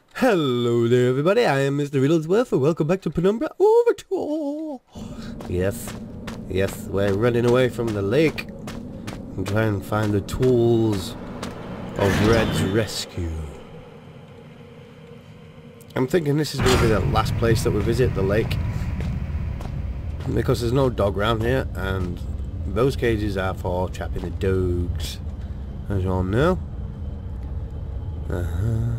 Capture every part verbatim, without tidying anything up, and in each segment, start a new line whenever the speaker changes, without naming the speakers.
Hello there everybody, I am Mister Riddlesworth and welcome back to Penumbra Overture. Yes, yes, we're running away from the lake and trying to find the tools of Red's rescue. I'm thinking this is going to be the last place that we visit, the lake. Because there's no dog around here and those cages are for trapping the dogs, as you all know. Uh-huh.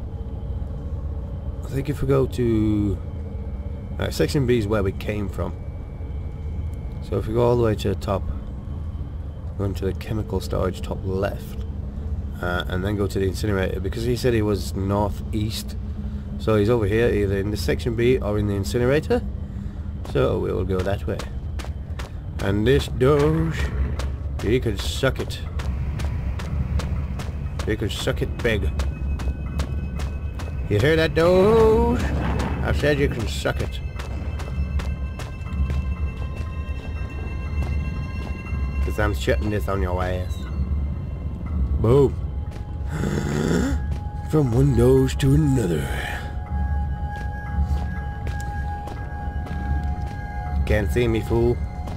I think if we go to uh, section B is where we came from, so if we go all the way to the top, go into the chemical storage top left, uh, and then go to the incinerator, because he said he was northeast, so he's over here either in the section B or in the incinerator, so we will go that way. And this Doge, he could suck it, he could suck it big. You hear that, Doge? I said you can suck it. Because I'm shutting this on your ass. Boom. From one Doge to another. Can't see me, fool.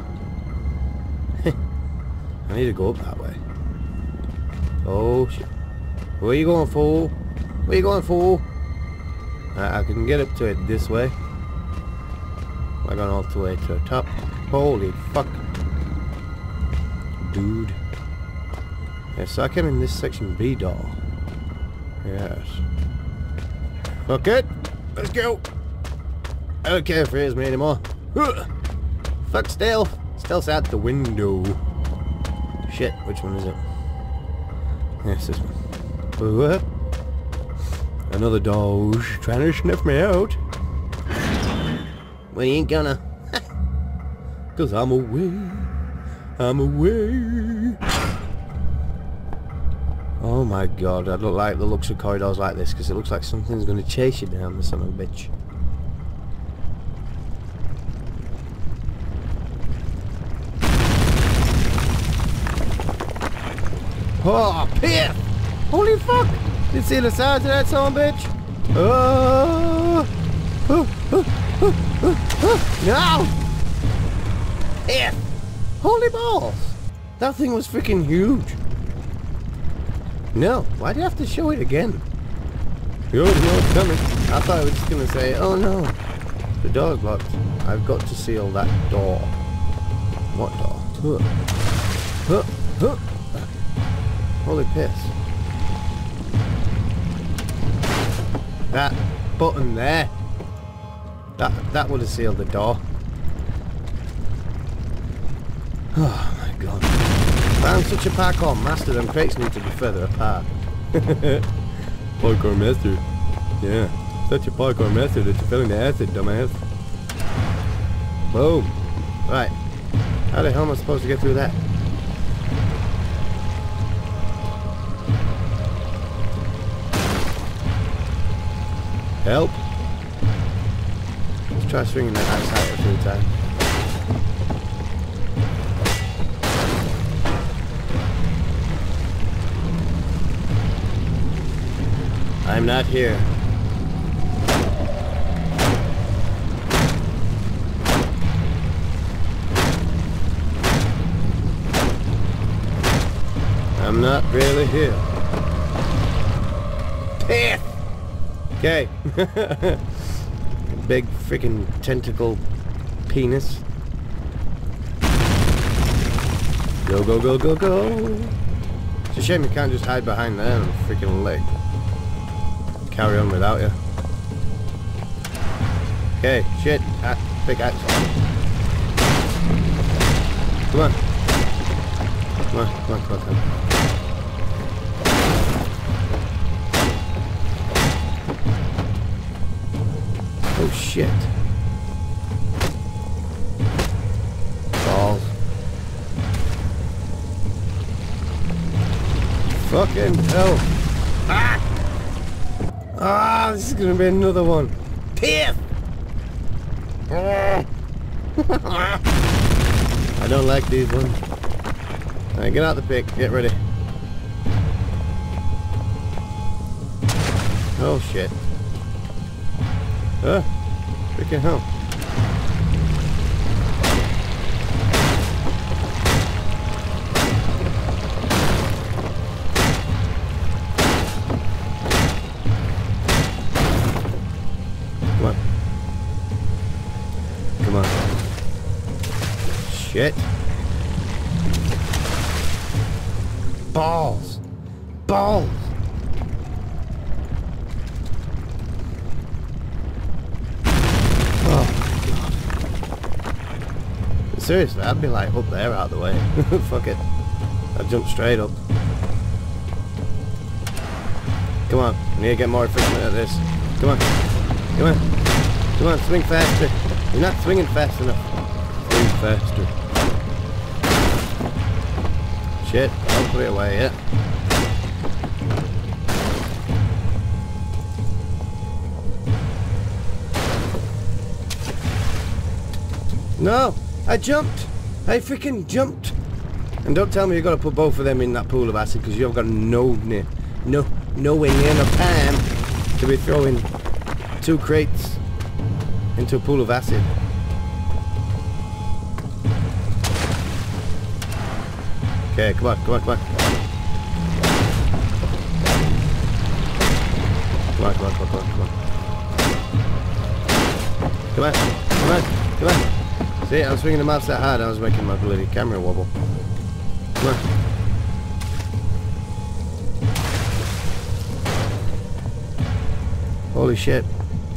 I need to go up that way. Oh, shit. Where you going, fool? Where you going, fool? I, I can get up to it this way. I'm going all the way to the top. Holy fuck. Dude. Yeah, so I came in this section B door. Yes. Fuck it. Let's go. I don't care if it is me anymore. Ugh. Fuck stealth. Stealth's out the window. Shit, which one is it? Yes, this one. What? Another Doge trying to sniff me out. Well, he ain't gonna. Cause I'm away. I'm away. Oh my god, I don't like the looks of corridors like this because it looks like something's gonna chase you down, the son of a bitch. Oh, piss! Holy fuck! You see the size of that son of a bitch? Oh! Oh, oh, oh, oh, oh. No! Piss! Holy balls! That thing was freaking huge. No, why do you have to show it again? You already know it's coming. I thought I was just gonna say, oh no, the door's locked. I've got to seal that door. What door? Huh. Huh. Huh. Holy piss. That button there. That that would have sealed the door. Oh my god. I'm such a parkour master, them crates need to be further apart. Parkour master. Yeah. Such a parkour master that you're filling the acid, dumbass. Boom. Right. How the hell am I supposed to get through that? Help! Let's try swinging that axe out a few times. I'm not here. I'm not really here. Piss! Okay. Big freaking tentacle penis. Go, go, go, go, go. It's a shame you can't just hide behind there and freaking leg. Carry on without you. Okay, shit. Ah, big axe. Come on. Come on, come on, come on, come on. Oh shit. Balls. Fucking hell. Ah! Ah, this is gonna be another one. Piss! I don't like these ones. Alright, get out the pick. Get ready. Oh shit. Ah, freaking hell. Come on. Come on. Shit. Balls. Balls. Oh my god. Seriously, I'd be like up there out of the way. Fuck it. I'd jump straight up. Come on, I need to get more efficient at this. Come on. Come on. Come on, swing faster. You're not swinging fast enough. Swing faster. Shit, I'll put it away, yeah. No! I jumped! I freaking jumped! And don't tell me you've got to put both of them in that pool of acid, because you've got no, no, nowhere near enough time to be throwing two crates into a pool of acid. Okay, come on, come on, come on. Come on, come on, come on, come on, come on. Come on, come on, come on. See, I was swinging the mouse that hard, I was making my bloody camera wobble. Come on. Holy shit.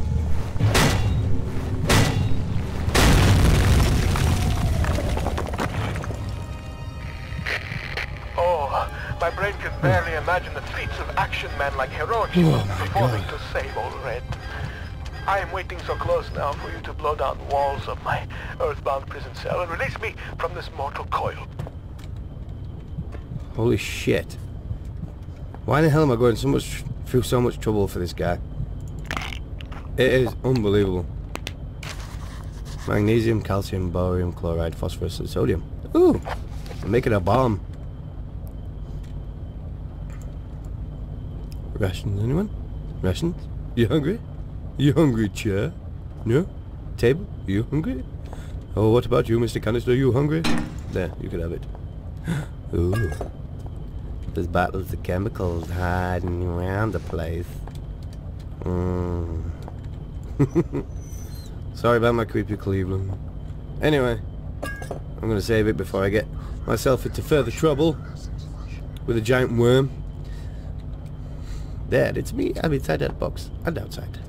My brain can barely imagine the feats of action men like Hiroshi
oh
was performing to save old Red. I am waiting so close now for you to blow down the walls of my earthbound prison cell and release me from this mortal coil.
Holy shit. Why the hell am I going so much through so much trouble for this guy? It is unbelievable. Magnesium, calcium, barium, chloride, phosphorus, and sodium. Ooh, I'm making a bomb. Rations, anyone? Rations? You hungry? You hungry, chair? No? Table? You hungry? Oh, what about you, Mister Canister? You hungry? There, you could have it. Ooh. There's bottles of chemicals hiding around the place. Mm. Sorry about my creepy Cleveland. Anyway, I'm gonna save it before I get myself into further trouble with a giant worm. There, it's me. I'm inside that box and outside.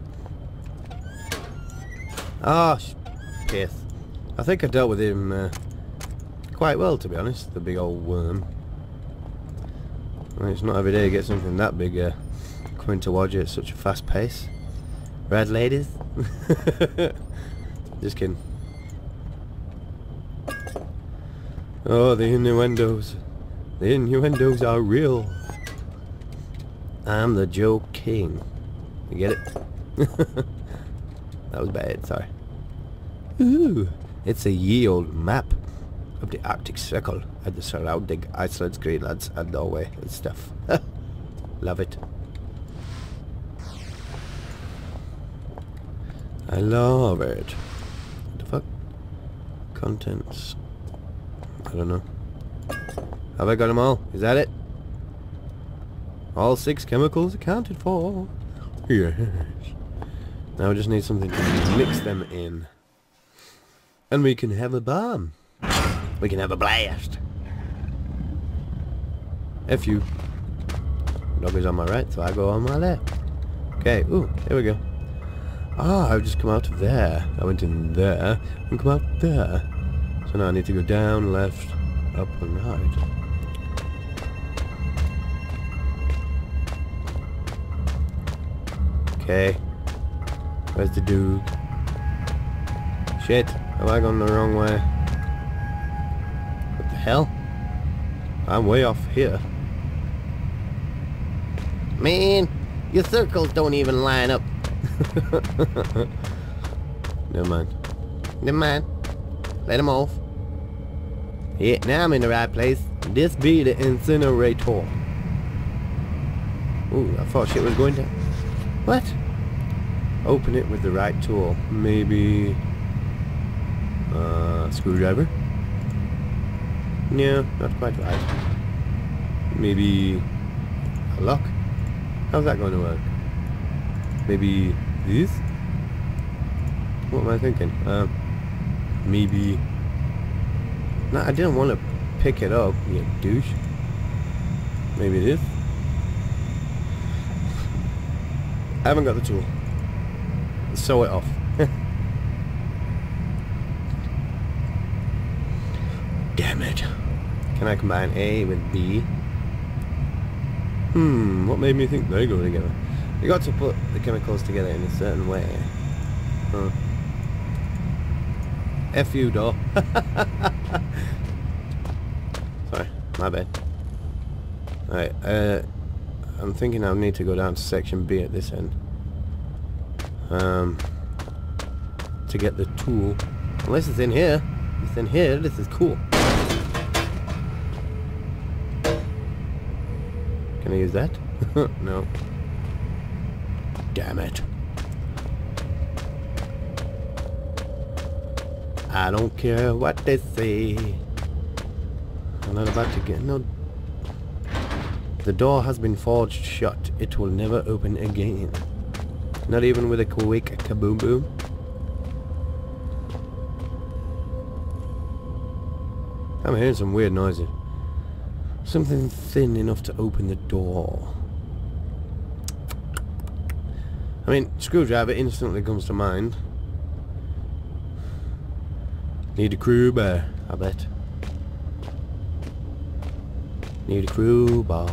Ah, oh, shit. I think I dealt with him uh, quite well, to be honest. The big old worm. Well, it's not every day you get something that big uh, coming towards you at such a fast pace. Right, ladies? Just kidding. Oh, the innuendos. The innuendos are real. I'm the Joe King. You get it? That was bad, sorry. Ooh, it's a ye old map of the Arctic Circle and the surrounding Iceland, Greenland, and Norway and stuff. Love it. I love it. What the fuck? Contents. I don't know. Have I got them all? Is that it? All six chemicals accounted for. Yes. Now we just need something to mix them in. And we can have a bomb. We can have a blast. F you. Dog is on my right, so I go on my left. Okay, ooh, here we go. Ah, I've just come out of there. I went in there and come out there. So now I need to go down, left, up and right. Okay. Where's the dude? Shit. Have I gone the wrong way? What the hell? I'm way off here. Man, your circles don't even line up. Never mind. Never mind. Let him off. Yeah, now I'm in the right place. This be the incinerator. Ooh, I thought shit was going down. What? open it with the right tool. Maybe uh, screwdriver? No, not quite right. Maybe a lock? How's that going to work? Maybe this? What am I thinking? Uh, maybe... No, I didn't want to pick it up, you douche. Maybe this? I haven't got the tool. Sew it off. Damn it. Can I combine A with B? Hmm, what made me think they go together? You got to put the chemicals together in a certain way. Huh. F you, door. Sorry, my bad. Alright, uh, I'm thinking I'll need to go down to section B at this end. Um, to get the tool. Unless it's in here. If it's in here, this is cool. Can I use that? No. Damn it. I don't care what they say. I'm not about to get no... The door has been forged shut. It will never open again. Not even with a quick kaboom boom. I'm hearing some weird noises. Something thin enough to open the door. I mean, screwdriver instantly comes to mind. Need a crowbar, I bet. Need a crowbar.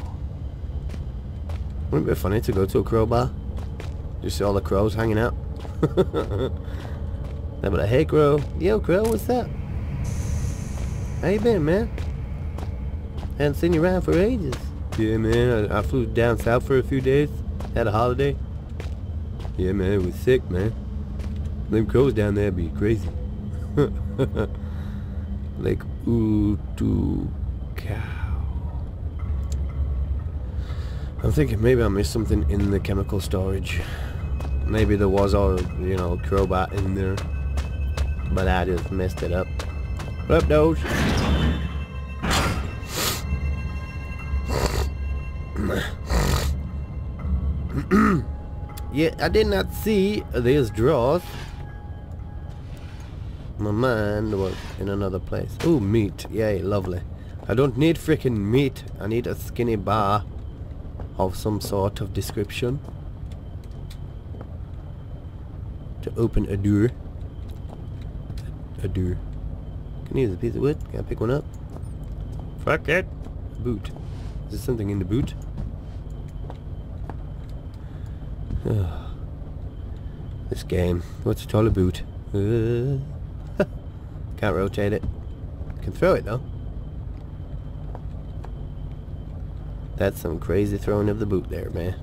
Wouldn't it be funny to go to a crowbar? Just see all the crows hanging out. They'll be like, hey crow. Yo crow, what's up? How you been, man? Hadn't seen you around for ages. Yeah man, I, I flew down south for a few days. Had a holiday. Yeah man, it was sick man. Them crows down there be crazy. Like Utu cow. I'm thinking maybe I missed something in the chemical storage. Maybe there was all, you know, crowbar in there. But I just messed it up. What up, Doge? Yeah, I did not see these drawers. My mind was in another place. Ooh, meat. Yay, lovely. I don't need freaking meat. I need a skinny bar of some sort of description to open a door. A door. Can I use a piece of wood? Can I pick one up? Fuck it. Boot. Is there something in the boot? This game. What's it all about? Uh, can't rotate it. Can throw it though. That's some crazy throwing of the boot there, man.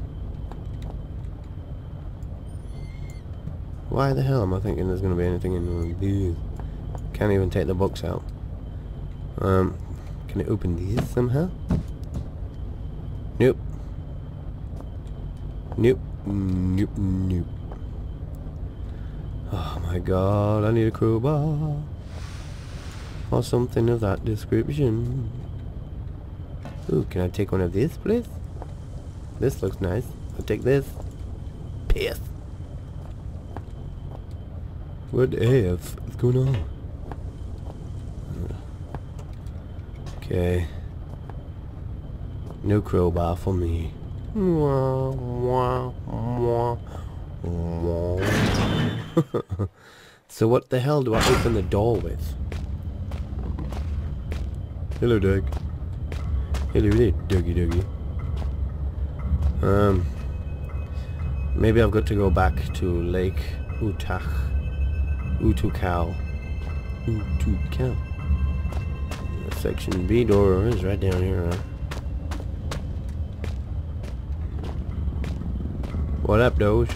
Why the hell am I thinking there's gonna be anything in one of these? Can't even take the box out. Um, can I open these somehow? Nope. Nope. Nope. Nope. Oh my god, I need a crowbar. Or something of that description. Ooh, can I take one of these, please? This looks nice. I'll take this. Piss. What the F is going on? Okay. No crowbar for me. Wah, wah, wah, wah. So what the hell do I open the door with? Hello, Doug. Hello there, Dougie Dougie. Um, maybe I've got to go back to Lake Utah. Utukau. Utukau. Section B door is right down here, huh? What up, Doge?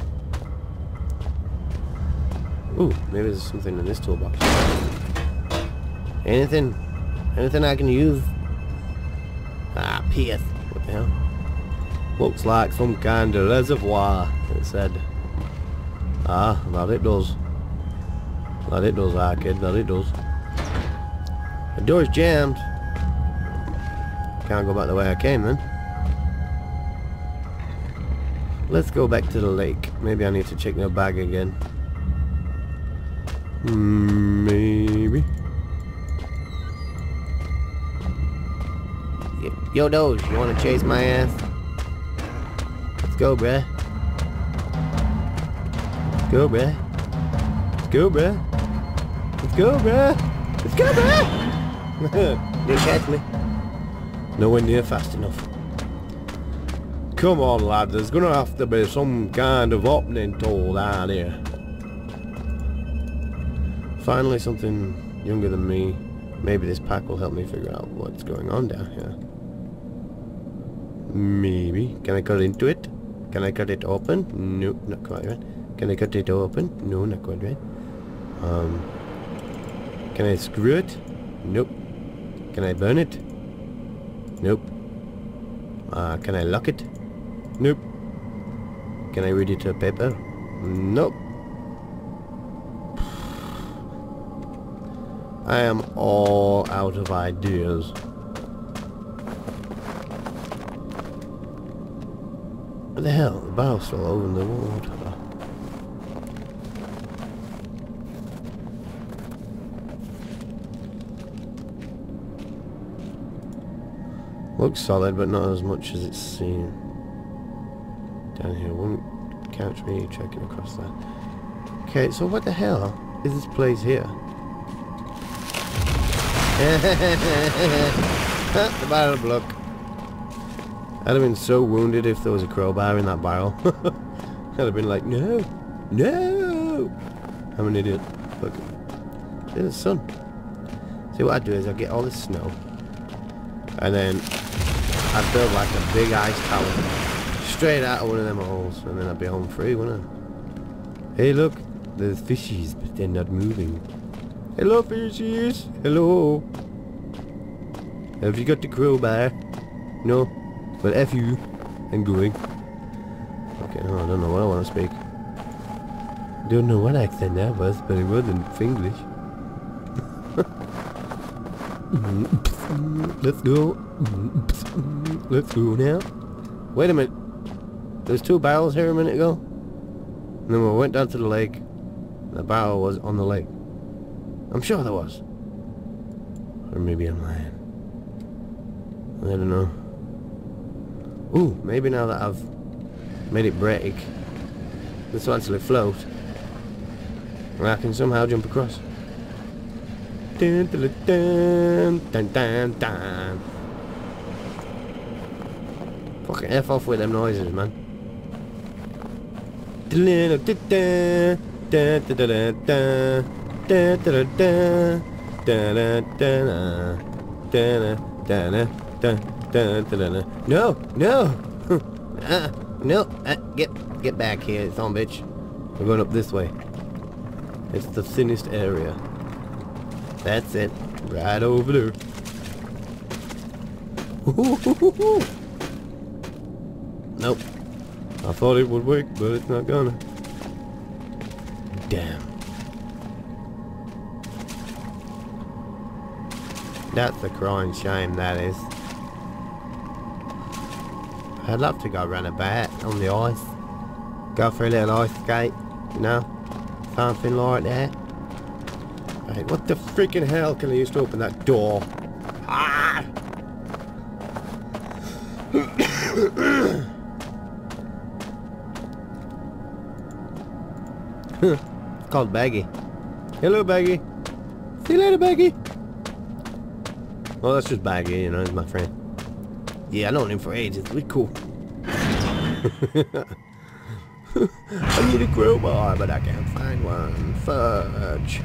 Ooh, maybe there's something in this toolbox. Anything? Anything I can use? Ah, piss. What the hell? Looks like some kind of reservoir, it said. Ah, that it does. That it does, ah kid, that it does. The door's jammed. Can't go back the way I came then. Let's go back to the lake. Maybe I need to check the bag again. Maybe. Yo, Doge, you wanna chase my ass? Let's go, bruh. Let's go, bruh. Let's go, bruh. Let's go, bruh. Let's go, bruh. Didn't catch me. Nowhere near fast enough. Come on, lad. There's gonna have to be some kind of opening tool down here. Finally, something younger than me. Maybe this pack will help me figure out what's going on down here. Maybe. Can I cut into it? Can I cut it open? No, not quite right. Can I cut it open? No, not quite right. Um, can I screw it? Nope. Can I burn it? Nope. Uh, can I lock it? Nope. Can I read it to paper? Nope. I am all out of ideas. What the hell? The barrel's still over in the water. Looks solid, but not as much as it seemed. Down here, one can't really check it across that. Okay, so what the hell is this place here? The barrel block. I'd have been so wounded if there was a crowbar in that barrel. I'd have been like, no, no. I'm an idiot. Look, there's the sun. See, what I do is I get all this snow, and then I build like a big ice tower straight out of one of them holes, and then I'd be home free, wouldn't I? Hey, look, there's fishies, but they're not moving. Hello, fishies. Hello. Have you got the crowbar? No. Well, F you. I'm going. Okay, no, I don't know what I want to speak. Don't know what accent that was, but it wasn't English. Let's go. Let's go now. Wait a minute. There's two barrels here a minute ago. And then we went down to the lake. And the barrel was on the lake. I'm sure there was. Or maybe I'm lying. I don't know. Ooh, maybe now that I've made it break, this will actually float. And I can somehow jump across. Dun, dun, dun, dun, dun, dun. Fucking F off with them noises, man. Dun, dun, dun, dun, dun, dun, dun. Da, da, da, da, da, da, da, da, da, da, da. No, no, uh, no, uh, get, get back here, son bitch. We're going up this way. It's the thinnest area. That's it, right over there. Nope. I thought it would work, but it's not gonna. Damn. That's a crying shame, that is. I'd love to go run a bat on the ice. Go for a little ice skate, you know? Something like that. Hey, what the freaking hell can I use to open that door? Ah! It's called Baggy. Hello, Baggy. See you later, Baggy. Well, that's just Baggy, you know, he's my friend. Yeah, I've known him for ages. We're cool. I need a crowbar, but I can't find one. Fudge.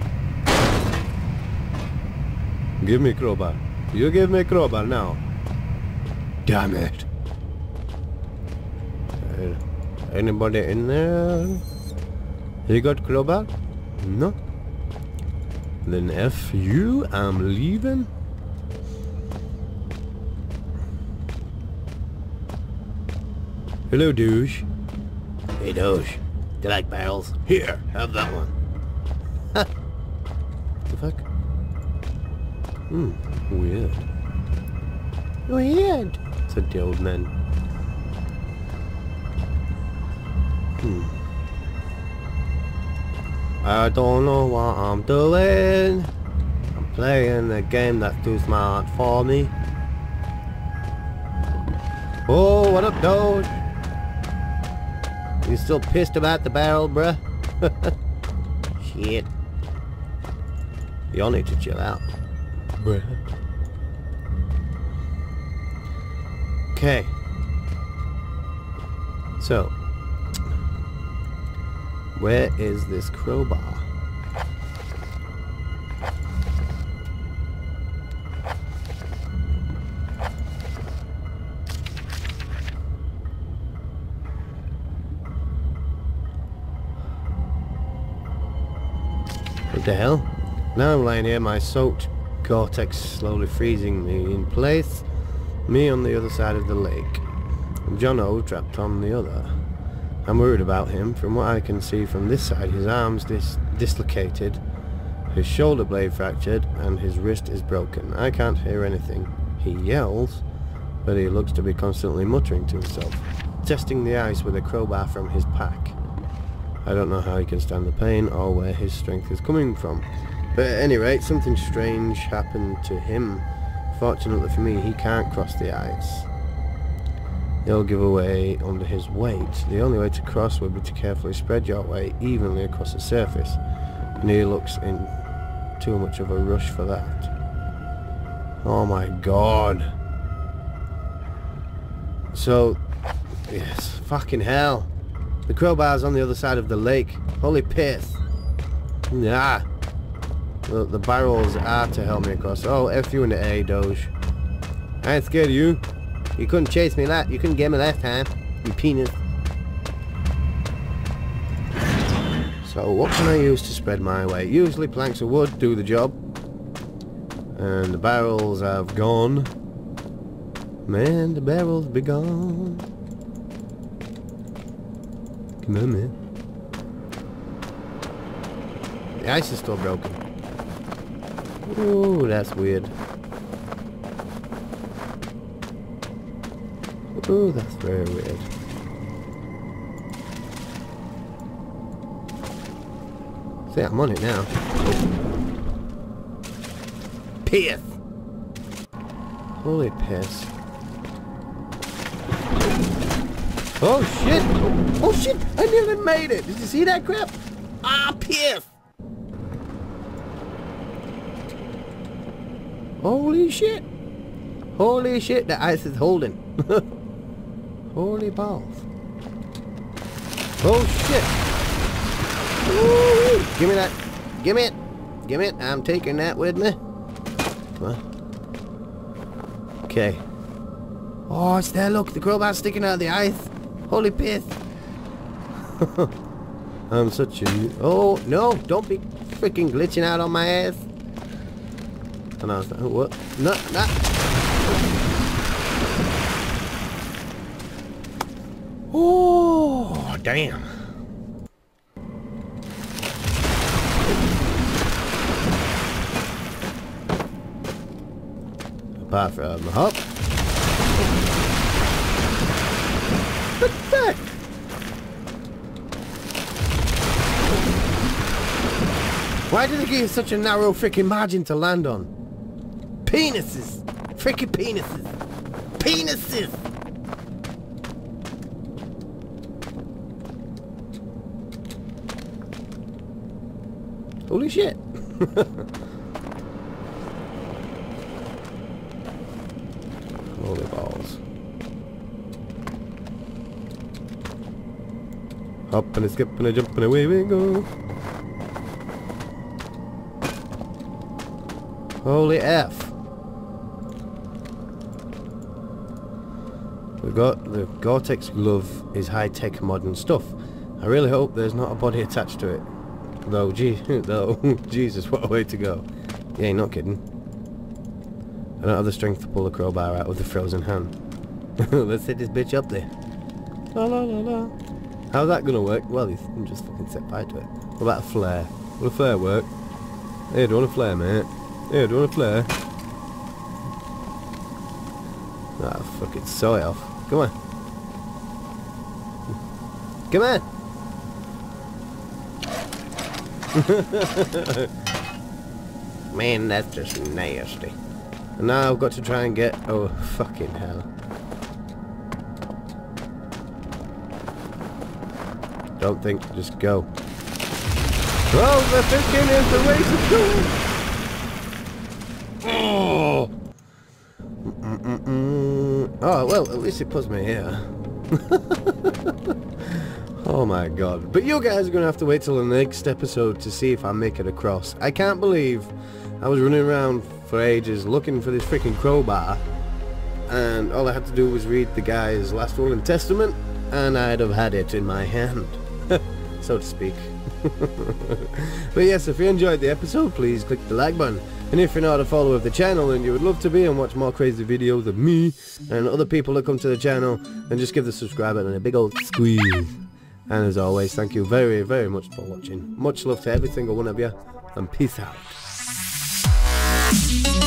Give me a crowbar. You give me a crowbar now. Damn it. Uh, anybody in there? You got crowbar? No? Then F you, I'm leaving. Hello, douche. Hey, douche. Do you like barrels? Here, have that one. Ha! What the fuck? Hmm, weird. Weird, said the old man. Hmm. I don't know what I'm doing. I'm playing a game that's too smart for me. Oh, what up, dude? You still pissed about the barrel, bruh? Shit. Y'all need to chill out, bruh. Okay. So, where is this crowbar? What the hell? Now I'm lying here, my soaked Gore-Tex slowly freezing me in place. Me on the other side of the lake. And John O trapped on the other. I'm worried about him. From what I can see from this side, his arm's dis dislocated, his shoulder blade fractured, and his wrist is broken. I can't hear anything. He yells, but he looks to be constantly muttering to himself, testing the ice with a crowbar from his pack. I don't know how he can stand the pain or where his strength is coming from. But at any rate, something strange happened to him. Fortunately for me, he can't cross the ice. He'll give away under his weight. The only way to cross would be to carefully spread your weight evenly across the surface. And he looks in too much of a rush for that. Oh my god. So, yes, fucking hell. The crowbar's on the other side of the lake. Holy piss. Nah. The, the barrels are to help me across. Oh, F you in the A, Doge. I ain't scared of you. You couldn't chase me that. You couldn't get me last time. You penis. So what can I use to spread my weight? Usually planks of wood do the job. And the barrels have gone. Man, the barrels be gone. Come on, man. The ice is still broken. Ooh, that's weird. Ooh, that's very weird. See, I'm on it now. Piss! Holy piss. Oh shit! Oh shit! I nearly made it! Did you see that crap? Ah, piss! Holy shit! Holy shit, the ice is holding. Holy balls. Oh shit! Woo! Give me that. Give me it. Give me it. I'm taking that with me. Come on. Okay. Oh, it's there, look. The crowbar's sticking out of the ice. Holy piss. I'm such a... Oh, no. Don't be freaking glitching out on my ass. Oh, no, it's not. Oh, what? No, no. Oh, damn. Apart from the hop. What the fuck? Why did they give you such a narrow freaking margin to land on? Penises! Freaking penises! Penises! Holy shit! Holy balls. Hop and a skip and a jump and away we go. Holy F. We've got the Gore-Tex glove is high-tech modern stuff. I really hope there's not a body attached to it. Though, gee, though, Jesus, what a way to go. Yeah, not kidding. I don't have the strength to pull the crowbar out with the frozen hand. Let's hit this bitch up there. La la la la. How's that gonna work? Well, you can just fucking set fire to it. What about a flare? Will a flare work? Hey, do you want a flare, mate? Hey, do you want a flare? Ah, fucking saw it off. Come on. Come on! Man, that's just nasty. And now I've got to try and get... Oh, fucking hell. Don't think, just go. Well, the thinking is the way to go! Oh! Mm -mm -mm. Oh, well, at least it puts me here. Oh my god. But you guys are going to have to wait till the next episode to see if I make it across. I can't believe I was running around for ages looking for this freaking crowbar, and all I had to do was read the guy's last will and testament, and I'd have had it in my hand, so to speak. But yes, if you enjoyed the episode, please click the like button. And if you're not a follower of the channel and you would love to be and watch more crazy videos of me and other people that come to the channel, then just give the subscribe button a big old squeeze. And as always, thank you very, very much for watching. Much love to every single one of you, and peace out.